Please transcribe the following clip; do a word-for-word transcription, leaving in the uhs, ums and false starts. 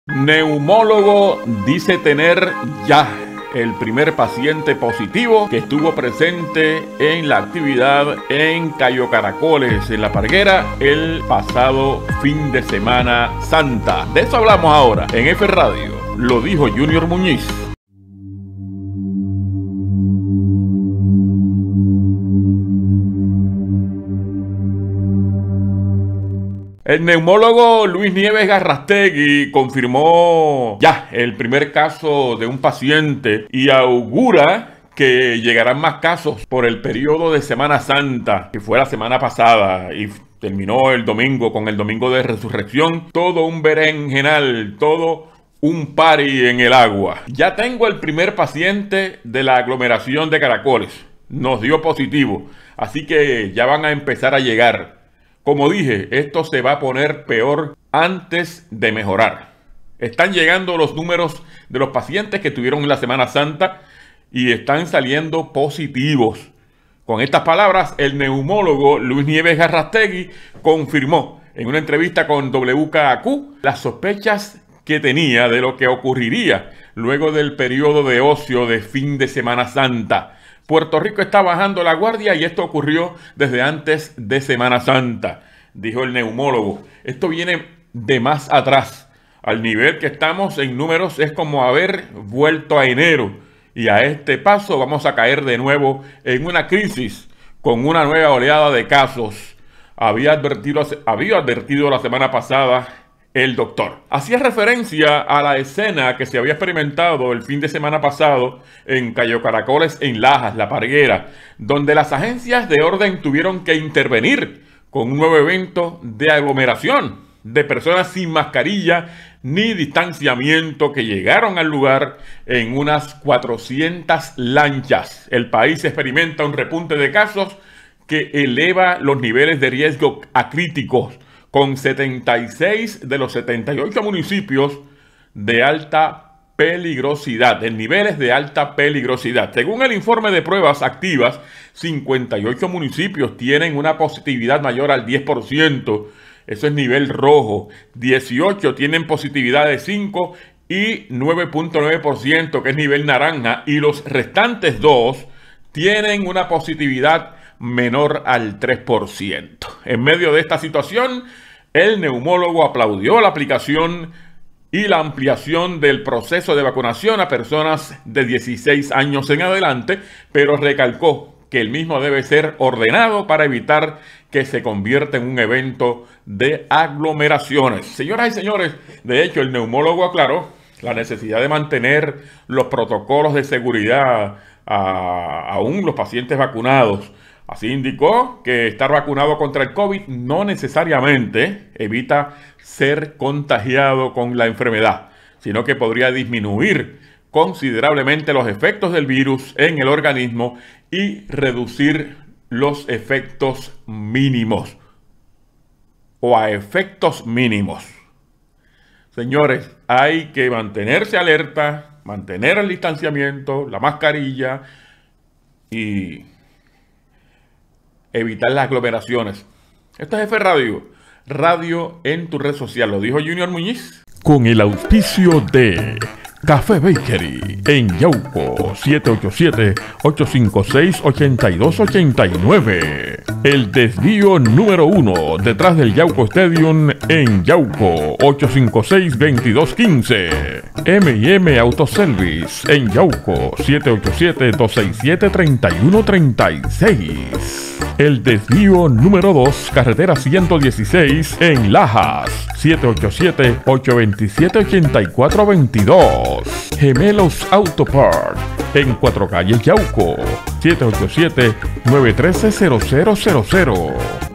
Neumólogo dice tener ya el primer paciente positivo que estuvo presente en la actividad en Cayo Caracoles, en La Parguera, el pasado fin de Semana Santa. De eso hablamos ahora en F Radio. Lo dijo Junior Muñiz. El neumólogo Luis Nieves Garrastegui confirmó ya el primer caso de un paciente y augura que llegarán más casos por el periodo de Semana Santa, que fue la semana pasada y terminó el domingo con el domingo de resurrección. Todo un berenjenal, todo un party en el agua. Ya tengo el primer paciente de la aglomeración de Caracoles. Nos dio positivo, así que ya van a empezar a llegar. Como dije, esto se va a poner peor antes de mejorar. Están llegando los números de los pacientes que tuvieron la Semana Santa y están saliendo positivos. Con estas palabras, el neumólogo Luis Nieves Garrastegui confirmó en una entrevista con W K A Q las sospechas que tenía de lo que ocurriría luego del periodo de ocio de fin de Semana Santa. Puerto Rico está bajando la guardia y esto ocurrió desde antes de Semana Santa, dijo el neumólogo. Esto viene de más atrás. Al nivel que estamos en números es como haber vuelto a enero. Y a este paso vamos a caer de nuevo en una crisis con una nueva oleada de casos. Había advertido, había advertido la semana pasada el doctor. Hacía referencia a la escena que se había experimentado el fin de semana pasado en Cayo Caracoles, en Lajas, La Parguera, donde las agencias de orden tuvieron que intervenir con un nuevo evento de aglomeración de personas sin mascarilla ni distanciamiento que llegaron al lugar en unas cuatrocientas lanchas. El país experimenta un repunte de casos que eleva los niveles de riesgo a críticos, con setenta y seis de los setenta y ocho municipios de alta peligrosidad, en niveles de alta peligrosidad. Según el informe de pruebas activas, cincuenta y ocho municipios tienen una positividad mayor al diez por ciento. Eso es nivel rojo. dieciocho tienen positividad de cinco y nueve punto nueve por ciento, que es nivel naranja. Y los restantes dos tienen una positividad menor al tres por ciento. En medio de esta situación, el neumólogo aplaudió la aplicación y la ampliación del proceso de vacunación a personas de dieciséis años en adelante, pero recalcó que el mismo debe ser ordenado para evitar que se convierta en un evento de aglomeraciones. Señoras y señores, de hecho, el neumólogo aclaró la necesidad de mantener los protocolos de seguridad a, aún los pacientes vacunados. Así indicó que estar vacunado contra el COVID no necesariamente evita ser contagiado con la enfermedad, sino que podría disminuir considerablemente los efectos del virus en el organismo y reducir los efectos mínimos o a efectos mínimos. Señores, hay que mantenerse alerta, mantener el distanciamiento, la mascarilla y evitar las aglomeraciones. Esto es F Radio, radio en tu red social. Lo dijo Junior Muñiz. Con el auspicio de Café Bakery en Yauco, siete ocho siete, ocho cinco seis, ocho dos ocho nueve. El desvío número uno detrás del Yauco Stadium en Yauco, ocho cinco seis, veintidós quince. M y M Autoservice en Yauco, siete ocho siete, dos seis siete, tres uno tres seis. El desvío número dos, carretera ciento dieciséis en Lajas, siete ocho siete, ocho dos siete, ocho cuatro dos dos. Gemelos Auto Parts en Cuatro Calles Yauco, siete ocho siete, nueve uno tres, cero cero cero cero.